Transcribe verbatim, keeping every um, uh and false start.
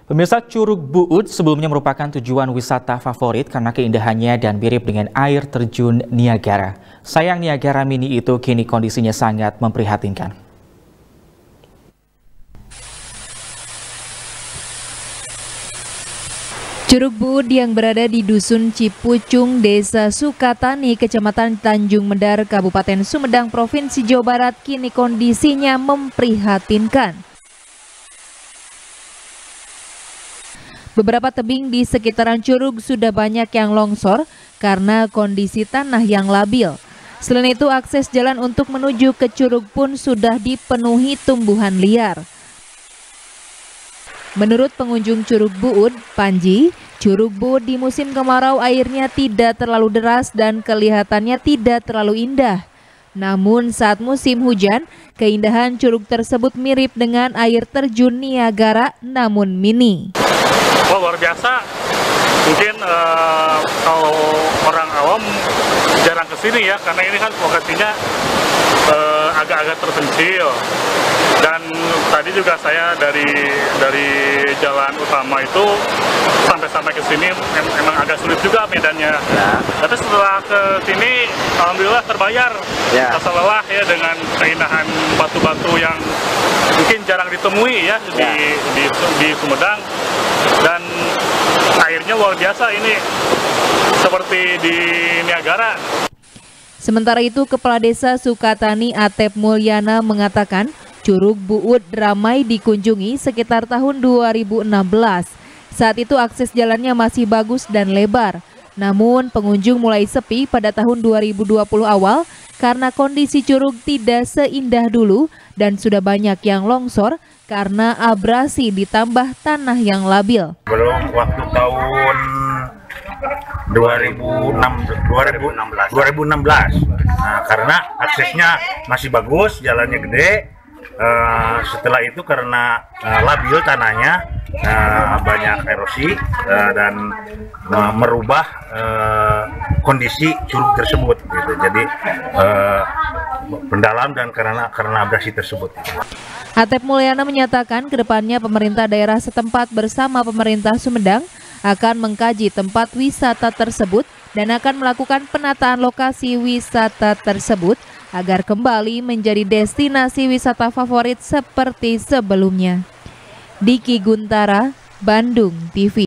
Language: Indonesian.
Pemirsa, Curug Buut sebelumnya merupakan tujuan wisata favorit karena keindahannya dan mirip dengan air terjun Niagara. Sayang Niagara Mini itu kini kondisinya sangat memprihatinkan. Curug Buut yang berada di Dusun Cipucung, Desa Sukatani, Kecamatan Tanjung Mendar, Kabupaten Sumedang, Provinsi Jawa Barat, kini kondisinya memprihatinkan. Beberapa tebing di sekitaran curug sudah banyak yang longsor karena kondisi tanah yang labil. Selain itu, akses jalan untuk menuju ke curug pun sudah dipenuhi tumbuhan liar. Menurut pengunjung Curug Buut, Panji, Curug Buut di musim kemarau airnya tidak terlalu deras dan kelihatannya tidak terlalu indah. Namun saat musim hujan, keindahan curug tersebut mirip dengan air terjun Niagara namun mini. Oh, luar biasa. Mungkin uh, kalau orang awam jarang kesini ya, karena ini kan lokasinya uh, agak-agak terpencil. Dan tadi juga saya dari dari jalan utama itu sampai-sampai ke sini em emang agak sulit juga medannya. Ya. Tapi setelah ke sini, alhamdulillah terbayar. Ya. Rasa lelah ya dengan keindahan batu-batu yang mungkin jarang ditemui ya, ya. Di, di di Sumedang. Dan airnya luar biasa, ini seperti di Niagara. Sementara itu, Kepala Desa Sukatani Atep Mulyana mengatakan Curug Buut ramai dikunjungi sekitar tahun dua ribu enam belas. Saat itu akses jalannya masih bagus dan lebar. Namun pengunjung mulai sepi pada tahun dua ribu dua puluh awal karena kondisi curug tidak seindah dulu dan sudah banyak yang longsor karena abrasi ditambah tanah yang labil. Belum waktu tahun dua ribu enam belas, nah, karena aksesnya masih bagus, jalannya gede. Uh, setelah itu karena uh, labil tanahnya, uh, banyak erosi uh, dan uh, merubah uh, kondisi curug tersebut. Gitu. Jadi uh, pendalam dan karena karena abrasi tersebut. Atep Mulyana menyatakan kedepannya pemerintah daerah setempat bersama pemerintah Sumedang akan mengkaji tempat wisata tersebut dan akan melakukan penataan lokasi wisata tersebut agar kembali menjadi destinasi wisata favorit seperti sebelumnya. Diki Guntara, Bandung T V.